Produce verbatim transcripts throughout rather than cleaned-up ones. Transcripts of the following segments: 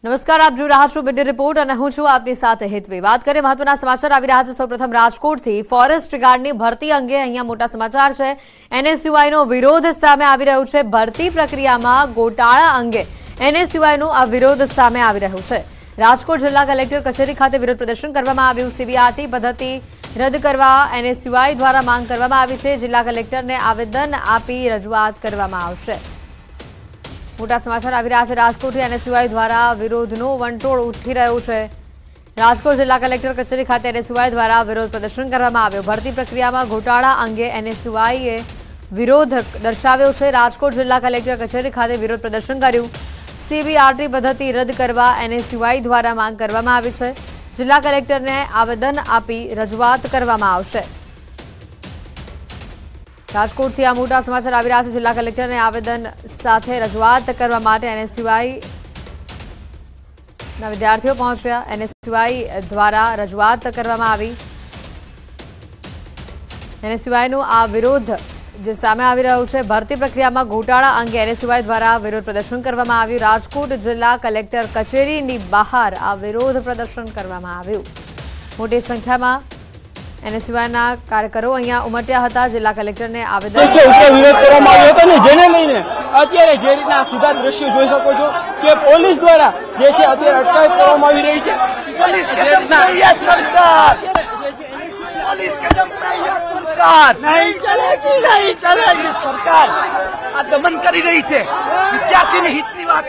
નમસ્કાર, આપ જોઈ રહ્યા છો બીડી રિપોર્ટ અને હું છું આપની સાથે હેતવી। વાત કરીએ મહત્વના સમાચાર આવી રહ્યા છે। સૌપ્રથમ રાજકોટથી ફોરેસ્ટ ગાર્ડની ભરતી અંગે અહીંયા મોટા સમાચાર છે। એનએસયુઆઈનો વિરોધ સામે આવી રહ્યો છે। ભરતી પ્રક્રિયામાં ગોટાળા અંગે એનએસયુઆઈનો આ વિરોધ સામે આવી રહ્યો છે। રાજકોટ જિલ્લા કલેક્ટર કચેરી ખાતે વિરોધ પ્રદર્શન કરવામાં આવ્યું। સીબીઆરટી પદ્ધતિ રદ કરવા એનએસયુઆઈ દ્વારા માંગ કરવામાં આવી છે। જિલ્લા કલેક્ટરને આવેદન આપી રજૂઆત કરવામાં આવશે। મોટા સમાચાર આવી રહ્યા છે। રાજકોટથી એનએસયુઆઈ દ્વારા વિરોધનો વંટોળ ઉઠી રહ્યો છે। રાજકોટ જિલ્લા કલેક્ટર કચેરી ખાતે એનએસયુઆઈ દ્વારા વિરોધ પ્રદર્શન કરવામાં આવ્યો। ભરતી પ્રક્રિયામાં ઘોટાળા અંગે એનએસયુઆઈએ વિરોધ દર્શાવ્યો છે। રાજકોટ જિલ્લા કલેક્ટર કચેરી ખાતે વિરોધ પ્રદર્શન કર્યું। સીબીઆરટી પદ્ધતિ રદ કરવા એનએસયુઆઈ દ્વારા માંગ કરવામાં આવી છે। જિલ્લા કલેક્ટરને આવેદન આપી રજૂઆત કરવામાં આવશે। રાજકોટથી આ મોટા સમાચાર આવી રહ્યા છે। જિલ્લા કલેક્ટરને આવેદન સાથે રજૂઆત કરવા માટે એનએસયુઆઈ ના વિદ્યાર્થીઓ પહોંચ્યા। એનએસયુઆઈ દ્વારા રજૂઆત કરવામાં આવી। એનએસયુઆઈનો આ વિરોધ જે સામે આવી રહ્યો છે। ભરતી પ્રક્રિયામાં ઘોટાળા અંગે એનએસયુઆઈ દ્વારા વિરોધ પ્રદર્શન કરવામાં આવ્યું। રાજકોટ જિલ્લા કલેક્ટર કચેરીની બહાર આ વિરોધ પ્રદર્શન કરવામાં આવ્યું। મોટી સંખ્યામાં એનએસયુઆઈના કાર્યકરો અહીંયા ઉમટ્યા હતા। જિલ્લા કલેક્ટરને આવેદન વિરોધ કરવામાં આવ્યો હતો ને જેને લઈને અત્યારે જે રીતના સીધા દ્રશ્યો જોઈ શકો છો કે પોલીસ દ્વારા જે છે અત્યારે અટકાયત કરવામાં આવી રહી છે। પોલીસ સરકાર નહીં ચલેગી, નહીં ચલેગી સરકાર આ દમન કરી રહી છે। વિદ્યાર્થીની હિતની વાત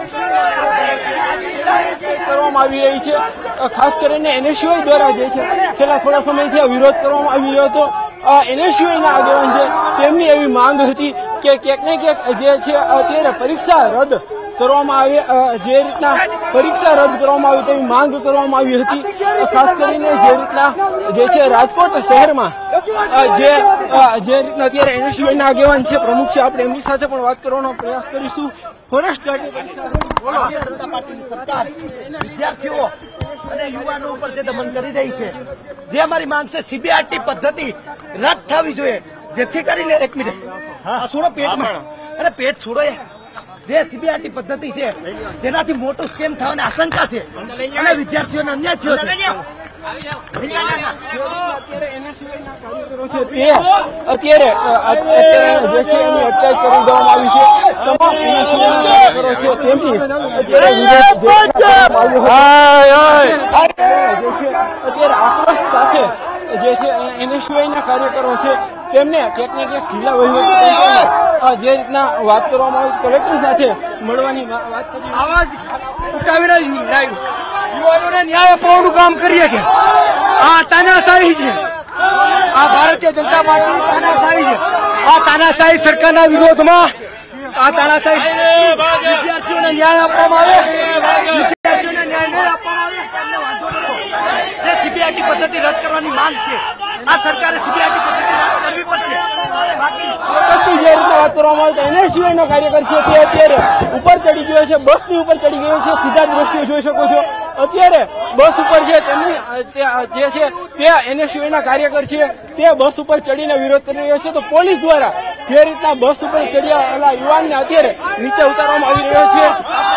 કરવામાં આવી રહી છે। ખાસ કરીને એનએસયુઆઈ દ્વારા જે છે છેલ્લા થોડા સમયથી આ વિરોધ કરવામાં આવી રહ્યો હતો। એનએસયુઆઈના આગેવાન છે તેમની એવી માંગ હતી કે ક્યાંક ને ક્યાંક જે છે અત્યારે પરીક્ષા રદ કરવામાં આવે, જે રીતના પરીક્ષા રદ કરવામાં આવે તેવી માંગ કરવામાં આવી હતી। ખાસ કરીને જે રીતના જે છે રાજકોટ શહેરમાં જે જે રીતના અત્યારે એનએસયુઆઈના આગેવાન છે, પ્રમુખ છે, આપણે એમની સાથે પણ વાત કરવાનો પ્રયાસ કરીશું। ફોરેસ્ટ ગાર્ડની ભારતીય જનતા પાર્ટીની સરકાર વિદ્યાર્થીઓ અને યુવાનો ઉપર જે દમન કરી રહી છે, જે અમારી માંગ છે સીબીઆરટી પદ્ધતિ રદ થવી જોઈએ, જેથી કરીને એક મિનિટ આ છોડો પેટમાં અરે પેટ છોડો જે સીબીઆરટી પદ્ધતિ છે જેનાથી મોટું સ્કેમ થવાની આશંકા છે અને વિદ્યાર્થીઓને અન્યાય થયો છે। અત્યારે અત્યારે જે છે એની અટકાયત કરી દેવામાં આવી છે। તમામ એનએસયુઆઈના કાર્યકરો છે તેમની અત્યારે આક્રોશ સાથે જે છે એનએસયુઆઈના કાર્યકરો છે તેમને ક્યાંક ને ક્યાંક જિલ્લા વહીવટી જે રીતના વાત કરવામાં આવી કલેક્ટર સાથે મળવાની વાત કરી આવાજ ઉઠાવીને યુવાનોને ન્યાય અપાવવાનું કામ કરીએ છીએ। આ તાનાશાહી છે, આ ભારતીય જનતા પાર્ટીની તાનાશાહી છે। આ તાનાશાહી સરકારના વિરોધમાં આ તાનાશાહી વિદ્યાર્થીઓને ન્યાય આપવામાં આવે, વિદ્યાર્થીઓને ન્યાય નહીં આપવામાં આવે તેમને વાંધો નથી। જે સીબીઆરટી પદ્ધતિ રદ કરવાની માંગ છે, આ સરકારે સીબીઆરટી પદ્ધતિ રદ કરવી પડશે। બાકી જે રીતે વાત કરવામાં આવે તો એનએસયુઆઈનો કાર્યકર છે તે અત્યારે ઉપર ચડી ગયો છે, બસની ઉપર ચડી ગયો છે। સીધા દ્રશ્યો જોઈ શકો છો અત્યારે બસ ઉપર છે તેમની જે છે તે એનએસયુઆઈના કાર્યકર છે તે બસ ઉપર ચડીને વિરોધ કરી રહ્યો છે। તો પોલીસ દ્વારા જે રીતના બસ ઉપર ચડ્યા યુવાનને અત્યારે નીચે ઉતારવામાં આવી રહ્યો છે।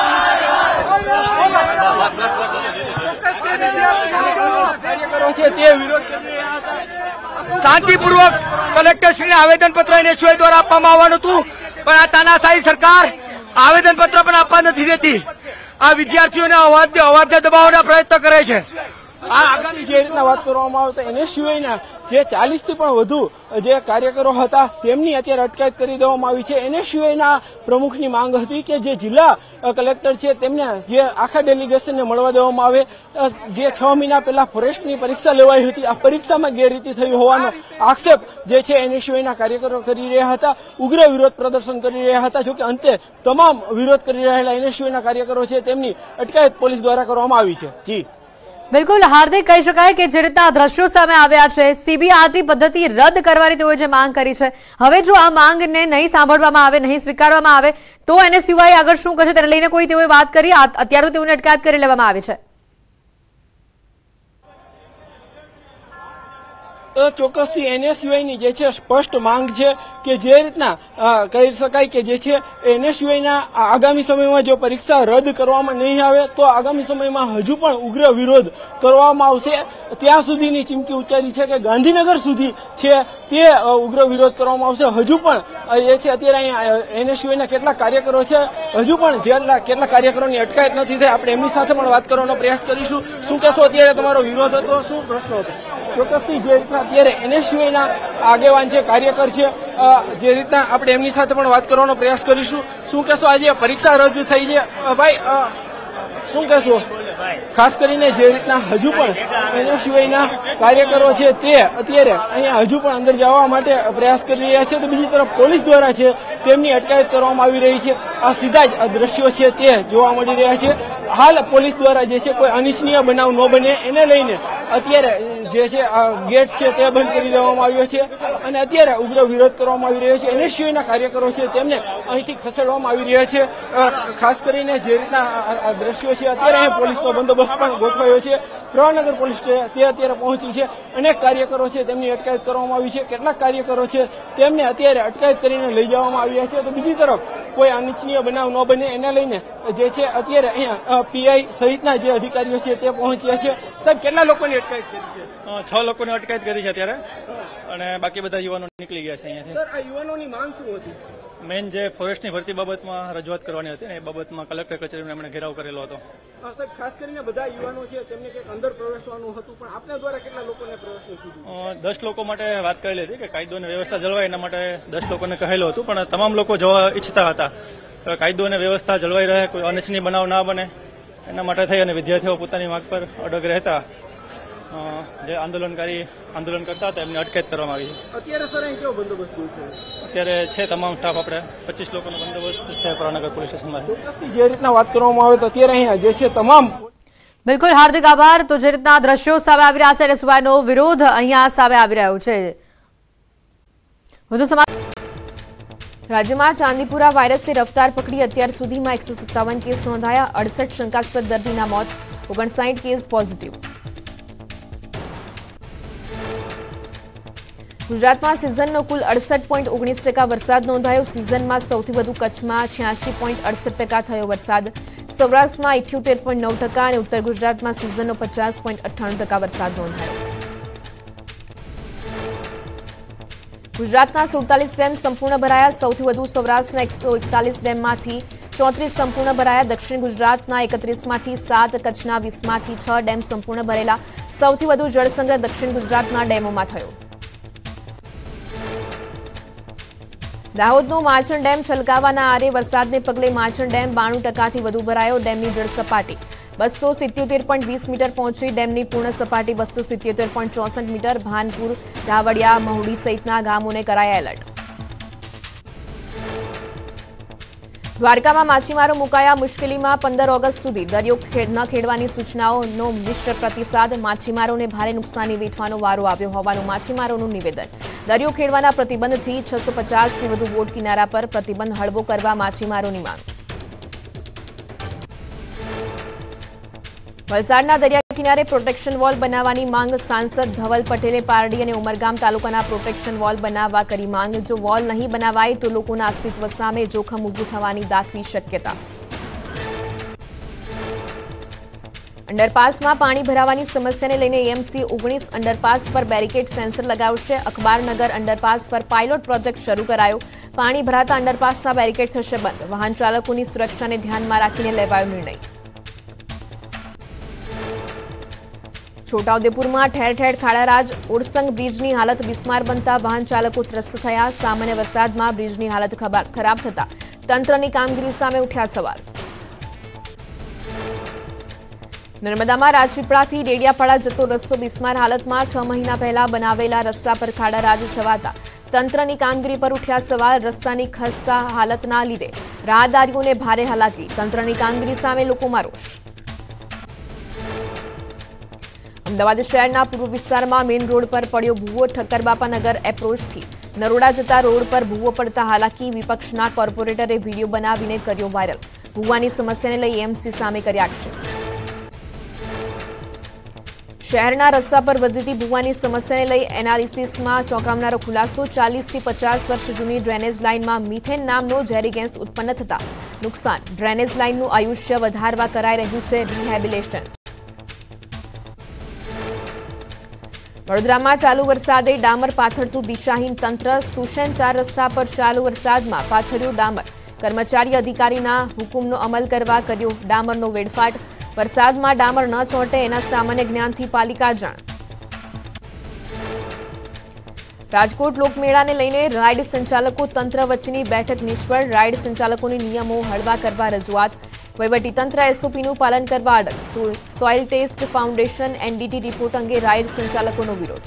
કાર્યકરો છે તે વિરોધ કરી રહ્યા હતા। શાંતિપૂર્વક કલેક્ટરશ્રીને આવેદનપત્ર એનએસયુઆઈ દ્વારા આપવામાં આવવાનું હતું, પણ આ તાનાશાહી સરકાર આવેદનપત્ર પણ આપવા નથી દેતી। આ વિદ્યાર્થીઓને અવાજ અવાજને દબાવવાના પ્રયત્ન કરે છે। આ આગામી જે રીતના વાત કરવામાં આવે તો એનએસયુઆઈના જે ચાલીસ થી પણ વધુ જે કાર્યકરો હતા તેમની અત્યારે અટકાયત કરી દેવામાં આવી છે। એનએસયુઆઈના પ્રમુખની માંગ હતી કે જે જિલ્લા કલેક્ટર છે તેમને જે આખા ડેલિગેશનને મળવા દેવામાં આવે। જે છ મહિના પહેલા ફોરેસ્ટની પરીક્ષા લેવાઈ હતી, આ પરીક્ષામાં ગેરરીતિ થઈ હોવાનો આક્ષેપ જે છે એનએસયુઆઈના કાર્યકરો કરી રહ્યા હતા, ઉગ્ર વિરોધ પ્રદર્શન કરી રહ્યા હતા। જોકે અંતે તમામ વિરોધ કરી રહેલા એનએસયુઆઈના કાર્યકરો છે તેમની અટકાયત પોલીસ દ્વારા કરવામાં આવી છે। જી બિલકુલ હાર્દિક, કહી શકાય કે જે રીતના દ્રશ્યો સામે આવ્યા છે, સીબીઆરટી પદ્ધતિ રદ કરવાની તેઓએ જે માંગ કરી છે, હવે જો આ માંગને નહીં સાંભળવામાં આવે, નહીં સ્વીકારવામાં આવે તો એનએસયુઆઈ આગળ શું કરશે તેને લઈને કોઈ તેઓએ વાત કરી? અત્યારે તો તેઓને અટકાયત કરી લેવામાં આવી છે। ચોક્કસથી એનએસયુઆઈની જે છે સ્પષ્ટ માંગ છે કે જે રીતના કહી શકાય કે જે છે એનએસયુઆઈના આગામી સમયમાં જો પરીક્ષા રદ કરવામાં નહીં આવે તો આગામી સમયમાં હજુ પણ ઉગ્ર વિરોધ કરવામાં આવશે. ત્યાં સુધીની ચીમકી ઉચ્ચારી છે કે ગાંધીનગર સુધી છે તે ઉગ્ર વિરોધ કરવામાં આવશે. હજુ પણ એ છે અત્યારે અહીંયા એનએસયુઆઈના કેટલાક કાર્યકરો છે, હજુ પણ જેટલા કેટલાક કાર્યકરોની અટકાયત નથી થઈ. આપણે એમની સાથે પણ વાત કરવાનો પ્રયાસ કરીશું. શું કહેશો, અત્યારે તમારો વિરોધ હતો, શું પ્રશ્ન હતો? ચોક્કસથી જે રીતના અત્યારે એનએસયુઆઈના આગેવાન છે, કાર્યકર છે, જે રીતના આપણે એમની સાથે પણ વાત કરવાનો પ્રયાસ કરીશું. શું કહેશો, આજે પરીક્ષા રદ થઈ છે ભાઈ, શું કહેશો? ખાસ કરીને જે રીતના હજુ પણ એનએસયુઆઈના કાર્યકરો છે તે અત્યારે અહીંયા હજુ પણ અંદર જવા માટે પ્રયાસ કરી રહ્યા છે, તો બીજી તરફ પોલીસ દ્વારા છે તેમની અટકાયત કરવામાં આવી રહી છે. આ સીધા જ દ્રશ્યો છે તે જોવા મળી રહ્યા છે. હાલ પોલીસ દ્વારા જે છે કોઈ અનિચ્છનીય બનાવ ન બને એને લઈને અત્યારે જે છે ગેટ છે તે બંધ કરી દેવામાં આવ્યો છે અને અત્યારે ઉગ્ર વિરોધ કરવામાં આવી રહ્યો છે. એનએસયુઆઈના કાર્યકરો છે તેમને અહીંથી ખસેડવામાં આવી રહ્યા છે. ખાસ કરીને જે રીતના દ્રશ્યો છે અત્યારે અહીં પોલીસનો બંદોબસ્ત પણ ગોઠવાયો છે. પ્રવાનગર પોલીસ છે તે અત્યારે પહોંચી છે. અનેક કાર્યકરો છે તેમની અટકાયત કરવામાં આવી છે. કેટલાક કાર્યકરો છે તેમને અત્યારે અટકાયત કરીને લઈ જવામાં આવ્યા છે. તો બીજી તરફ કોઈ અનિચ્છનીય બનાવ ન બને એને લઈને જે છે અત્યારે અહીંયા પીઆઈ સહિતના જે અધિકારીઓ છે તે પહોંચ્યા છે. સાહેબ, કેટલા લોકોની અટકાયત કરી છે? છ લોકોની અટકાયત કરી છે અત્યારે, અને બાકી બધા યુવાનો નીકળી ગયા છે અહીંયાથી. સર, આ યુવાનોની માંગ શું હતી? મેઇન જે ફોરેસ્ટની ભરતી બાબતમાં રજૂઆત કરવાની હતી ને એ બાબતમાં કલેક્ટર કચેરીમાં એમણે ઘેરાવ કરેલો હતો. સાહેબ, ખાસ કરીને બધા યુવાનો છે તેમને કંઈક અંદર પ્રવેશવાનું હતું, પણ આપના દ્વારા કેટલા લોકોને પ્રવેશનું કીધું? દસ લોકો માટે વાત કરેલી હતી કે કાયદો અને વ્યવસ્થા જળવાય એના માટે દસ લોકોને કહેલું હતું, પણ તમામ લોકો જવા ઈચ્છતા હતા. કાયદો અને વ્યવસ્થા જળવાઈ રહે, કોઈ અનિચ્છનીય બનાવ ના બને એના માટે થઈ અને વિદ્યાર્થીઓ પોતાની માગ પર અડગ રહેતા જે આંદોલનકારી આંદોલન કરતા હતા એમની અટકાયત કરવામાં આવી છે. અત્યારે સર અહીં કેવો બંદોબસ્ત છે? અત્યારે છે તમામ સ્ટાફ, આપણે પચીસ લોકોનો બંદોબસ્ત છે પ્રવાનગર પોલીસ સ્ટેશનમાં. જે રીતના વાત કરવામાં આવે તો અત્યારે અહીંયા જે છે તમામ. બિલકુલ, હાર્દિક આભાર. તો જે રીતના દ્રશ્યો સામે આવી રહ્યા છે અને સુભાઈનો વિરોધ અહીંયા સામે આવી રહ્યો છે. વધુ સમાચાર. રાજ્યમાં ચાંદીપુરા વાયરસની રફતાર પકડી અત્યાર સુધીમાં એકસો સત્તાવન કેસ નોંધાયા. અડસઠ શંકાસ્પદ દર્દીના મોત, ઓગણસાઠ કેસ પોઝિટિવ. ગુજરાતમાં સિઝનનો કુલ અડસઠ પોઈન્ટ ઓગણીસ ટકા વરસાદ નોંધાયો. સિઝનમાં સૌથી વધુ કચ્છમાં છ્યાસી પોઈન્ટ અડસઠ ટકા થયો વરસાદ. સૌરાષ્ટ્રમાં ઇઠ્યોતેર પોઈન્ટ નવ ટકા અને ઉત્તર ગુજરાતમાં સિઝનનો પચાસ પોઈન્ટ અઠ્ઠાણું ટકા વરસાદ નોંધાયો. ગુજરાતના સુડતાલીસ ડેમ સંપૂર્ણ ભરાયા. સૌથી વધુ સૌરાષ્ટ્રના એકસો એકતાલીસ ડેમમાંથી ચોત્રીસ સંપૂર્ણ ભરાયા. દક્ષિણ ગુજરાતના એકત્રીસમાંથી સાત, કચ્છના વીસમાંથી છ ડેમ સંપૂર્ણ ભરેલા. સૌથી વધુ જળસંગ્રહ દક્ષિણ ગુજરાતના ડેમોમાં થયો. દાહોદનો માછણ ડેમ છલકાવાના આરે. વરસાદને પગલે માછણ ડેમ બાણું ટકાથી વધુ ભરાયો. ડેમની જળ સપાટી બસો સિત્યોતેર પોઈન્ટ વીસ મીટર પહોંચી. ડેમની પૂર્ણ સપાટી બસો સિત્યોતેર પોઈન્ટ ચોસઠ મીટર. ભાનપુર, ધાવડિયા, મહુડી સહિતના ગામોને કરાયા એલર્ટ. દ્વારકામાં માછીમારો મુકાયા મુશ્કેલીમાં. પંદર ઓગસ્ટ સુધી દરિયો ન ખેડવાની સૂચનાઓનો મિશ્ર પ્રતિસાદ. માછીમારોને ભારે નુકસાની વેઠવાનો વારો આવ્યો હોવાનું માછીમારોનું નિવેદન. દરિયો ખેડવાના પ્રતિબંધથી છસો પચાસથી વધુ બોટ કિનારા પર પ્રતિબંધ હળવો કરવા માછીમારોની માંગ. વલસાડના દરિયા કિનારે પ્રોટેક્શન વોલ બનાવવાની માંગ. સાંસદ ધવલ પટેલે પારડી અને ઉમરગામ તાલુકાના પ્રોટેક્શન વોલ બનાવવા કરી માંગ. જો વોલ નહીં બનાવાય તો લોકોના અસ્તિત્વ સામે જોખમ ઊભું થવાની દાખવી શક્યતા. અંડરપાસમાં પાણી ભરાવાની સમસ્યાને લઈને એએમસી ઓગણીસ અંડરપાસ પર બેરિકેડ સેન્સર લગાવશે. અખબારનગર અંડરપાસ પર પાયલોટ પ્રોજેક્ટ શરૂ કરાયો. પાણી ભરાતા અંડરપાસના બેરિકેડ થશે બંધ. વાહન ચાલકોની સુરક્ષાને ધ્યાનમાં રાખીને લેવાયો નિર્ણય. છોટાઉદેપુરમાં ઠેર ઠેર ખાડારાજ. ઓરસંગ બ્રિજની હાલત બિસ્માર બનતા વાહન ચાલકો ત્રસ્ત થયા. સામાન્ય વરસાદમાં બ્રિજની હાલત ખરાબ થતા તંત્રની કામગીરી સામે ઉઠ્યા સવાલ. નર્મદામાં રાજપીપળાથી ડેડિયાપાડા જતો રસ્તો બિસ્માર હાલતમાં. છ મહિના પહેલા બનાવેલા રસ્તા પર ખાડારાજ છવાતા તંત્રની કામગીરી પર ઉઠ્યા સવાલ. રસ્તાની ખસ્તા હાલતના લીધે રાહદારીઓને ભારે હાલાકી. તંત્રની કામગીરી સામે લોકોમાં રોષ. અમદાવાદ શહેરના પૂર્વ વિસ્તારમાં મેઇન રોડ પર પડ્યો ભૂવો. ઠક્કરબાપાનગર એપ્રોચથી નરોડા જતા રોડ પર ભૂવો પડતા હાલાકી. વિપક્ષના કોર્પોરેટરે વિડીયો બનાવીને કર્યો વાયરલ. ભૂવાની સમસ્યાને લઈ એએમસી સામે કર્યા આક્ષેપ. શહેરના રસ્તા પર વધતી ભૂવાની સમસ્યાને લઈ એનાલિસિસમાં ચોંકાવનારો ખુલાસો ચાલીસથી પચાસ વર્ષ જૂની ડ્રેનેજ લાઇનમાં મિથેન નામનો ઝેરી ગેસ ઉત્પન્ન થતા નુકસાન ડ્રેનેજ લાઇનનું આયુષ્ય વધારવા કરાઈ રહ્યું છે રિહેબિલિટેશન વડોદરામાં ચાલુ વરસાદે ડામર પાથરતું દિશાહીન તંત્ર સુશેન ચાર રસ્તા પર ચાલુ વરસાદમાં પાથર્યું ડામર કર્મચારી અધિકારીના હુકુમનો અમલ કરવા કર્યો ડામરનો વેડફાટ વરસાદમાં ડામર ન ચોંટે એના સામાન્ય જ્ઞાનથી પાલિકા જાણ રાજકોટ લોકમેળાને લઈને રાઇડ સંચાલકો તંત્ર વચ્ચેની બેઠક નિષ્ફળ રાઇડ સંચાલકોની નિયમો હળવા કરવા રજૂઆત વહીવટીતંત્ર એસઓપીનું પાલન કરવા અડગ soil test foundation NDT report અંગે રાઇડ સંચાલકોનો વિરોધ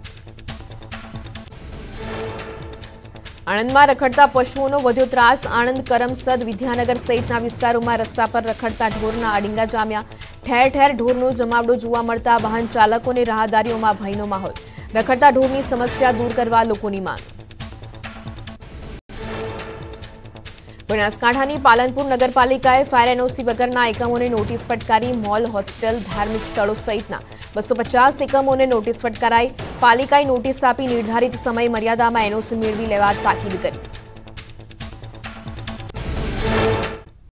આણંદમાં રખડતા પશુઓનો વધ્યો ત્રાસ આણંદ કરમસદ વિદ્યાનગર સહિતના વિસ્તારોમાં રસ્તા પર રખડતા ઢોરના અડિંગા જામ્યા ઠેર ઠેર ઢોરનો જમાવડો જોવા મળતા વાહન ચાલકો અને રાહદારીઓમાં ભયનો માહોલ રખડતા ઢોરની સમસ્યા દૂર કરવા લોકોની માંગ બનાસકાંઠાની પાલનપુર નગરપાલિકાએ ફાયર એનઓસી વગરના એકમોને નોટિસ ફટકારી મોલ હોસ્પિટલ ધાર્મિક સ્થળો સહિતના બસો પચાસ એકમોને નોટિસ ફટકારાઈ પાલિકાએ નોટિસ આપી નિર્ધારિત સમય મર્યાદામાં એનઓસી મેળવી લેવા તાકીદ કરી